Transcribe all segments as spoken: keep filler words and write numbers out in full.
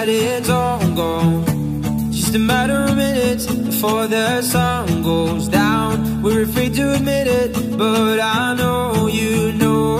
that it's all gone. Just a matter of minutes before the sun goes down. We're afraid to admit it, but I know you know,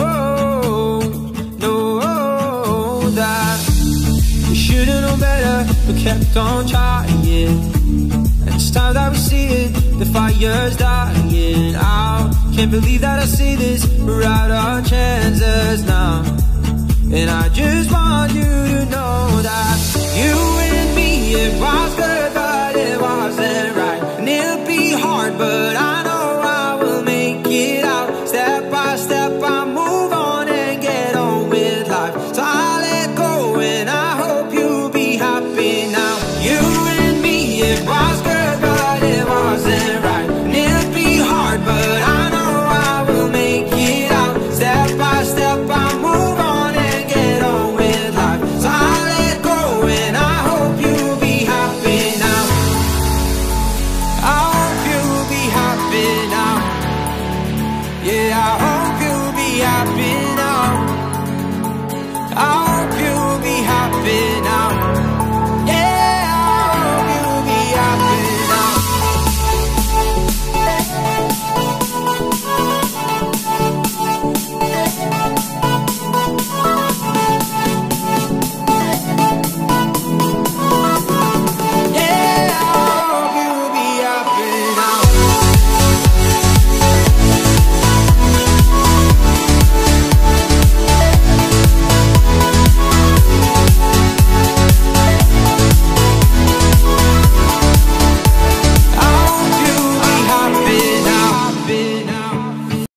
know that we should've known better, but kept on trying. And it's time that we see it, the fire's dying out. Can't believe that I see this, we're out our chances now. And I just want you to know that you and me, it was good, but it wasn't right.